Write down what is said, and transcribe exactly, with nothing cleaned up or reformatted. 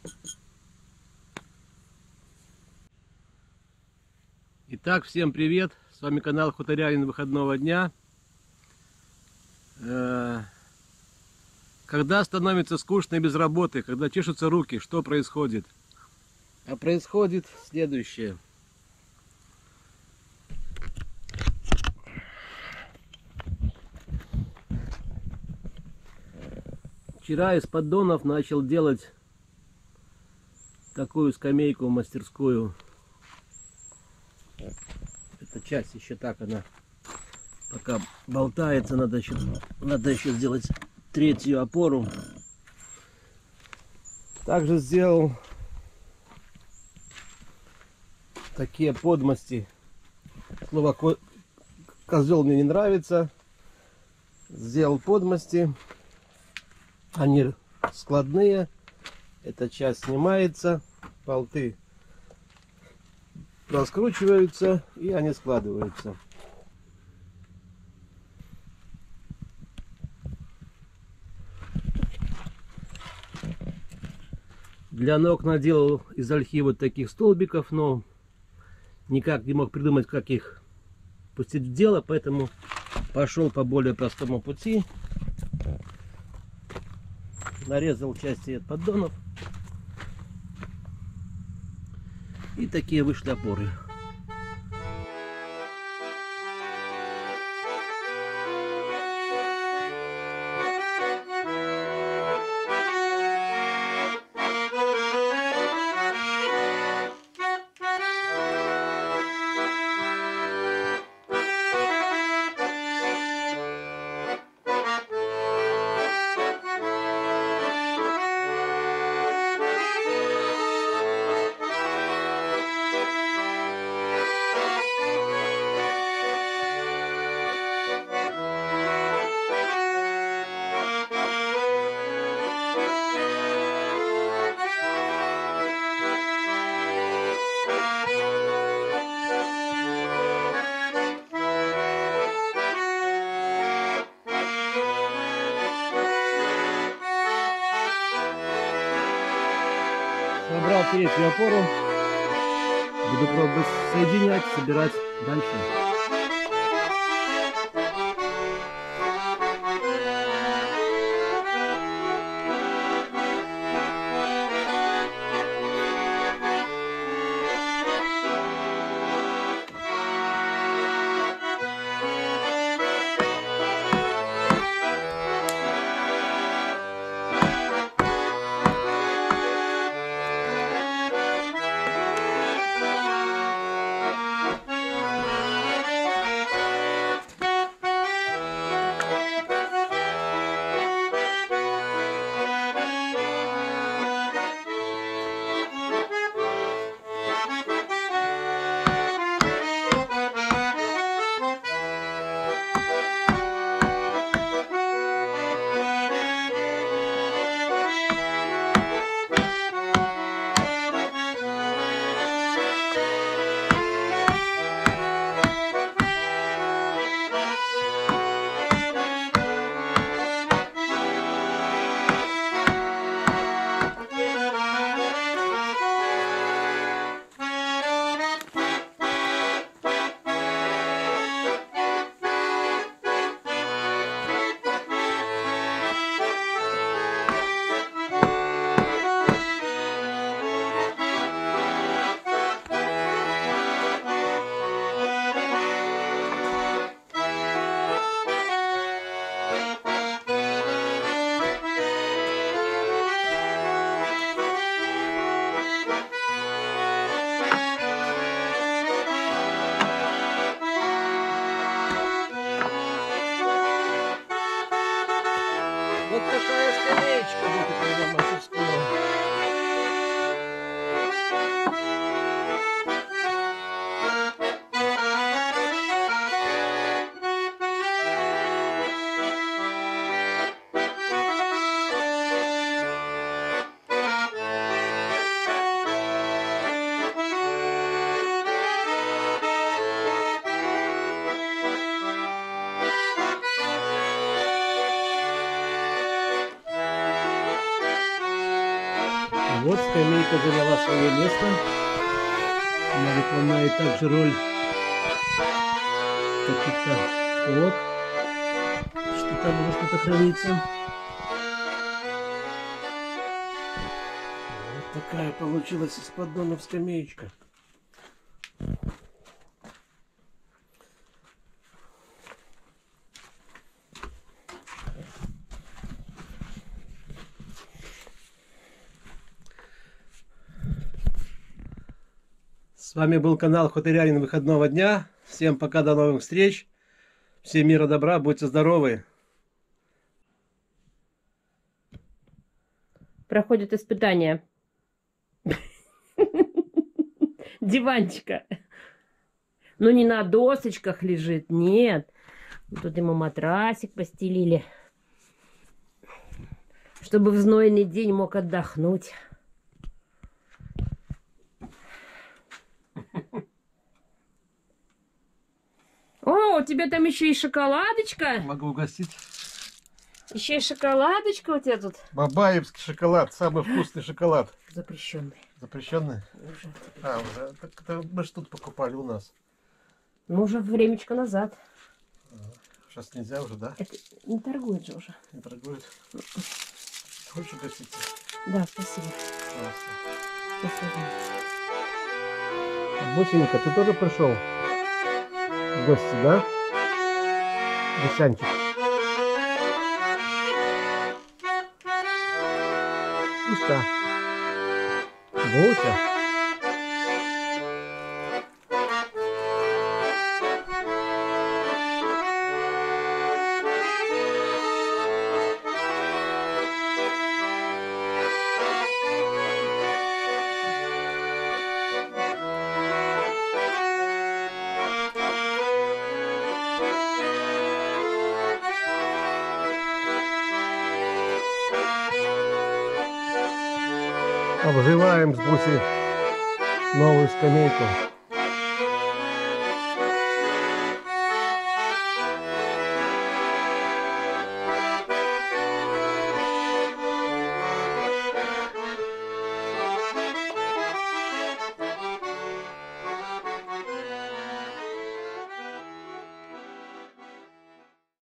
Итак, всем привет! С вами канал Хуторянин выходного дня. Когда становится скучно и без работы, когда чешутся руки, что происходит? А происходит следующее. Вчера из поддонов начал делать такую скамейку мастерскую. Эта часть еще так она пока болтается, надо еще, надо еще сделать третью опору. Также сделал такие подмости. Слово козел мне не нравится. Сделал подмости. Они складные. Эта часть снимается. Болты раскручиваются и они складываются. Для ног наделал из ольхи вот таких столбиков, но никак не мог придумать, как их пустить в дело, поэтому пошел по более простому пути. Нарезал части от поддонов. И такие вышли опоры. Собрал третью опору, буду пробовать соединять, собирать дальше. Вот скамейка заняла свое место. Она выполняет также роль каких-то полок, что там уже что-то хранится. Вот такая получилась из поддонов скамеечка. С вами был канал Хуторянин выходного дня. Всем пока, до новых встреч. Всем мира, добра, будьте здоровы. Проходит испытание диванчика. Но не на досочках лежит, нет. Тут ему матрасик постелили, чтобы в знойный день мог отдохнуть. О, у тебя там еще и шоколадочка. Могу угостить. Еще и шоколадочка у тебя тут. Бабаевский шоколад, самый вкусный шоколад. Запрещенный. Запрещенный? Уже. А, уже. Так, это мы же тут покупали у нас. Ну, уже времечко назад. Сейчас нельзя уже, да? Это не торгует же уже. Не торгует? Хочешь угостить? Да, спасибо. Пожалуйста. Спасибо. Бусенька, ты тоже пришел в гости, да? Бусянчик. Буся. Буся. Обживаем с Бусей новую скамейку.